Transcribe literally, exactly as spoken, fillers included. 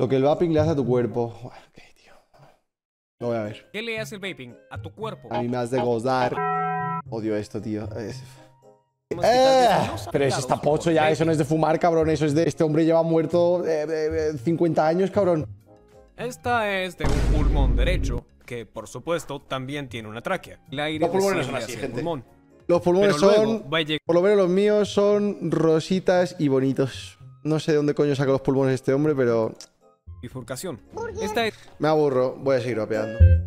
Lo que el vaping le hace a tu cuerpo. Ok, tío. Lo voy a ver. ¿Qué le hace el vaping a tu cuerpo? A mí me has de gozar. Odio esto, tío. Es... Podemos quitar ¡Eh! desayunos Pero eso está salteados pocho por ya. vaping. Eso no es de fumar, cabrón. Eso es de... Este hombre lleva muerto eh, eh, eh, cincuenta años, cabrón. Esta es de un pulmón derecho, que por supuesto también tiene una tráquea. El aire Los pulmones desciende son así, hacia el gente. pulmón. Los pulmones Pero luego son... va a llegar Por lo menos los míos son rositas y bonitos. No sé de dónde coño saca los pulmones este hombre, pero... bifurcación. Esta es Me aburro. Voy a seguir vapeando.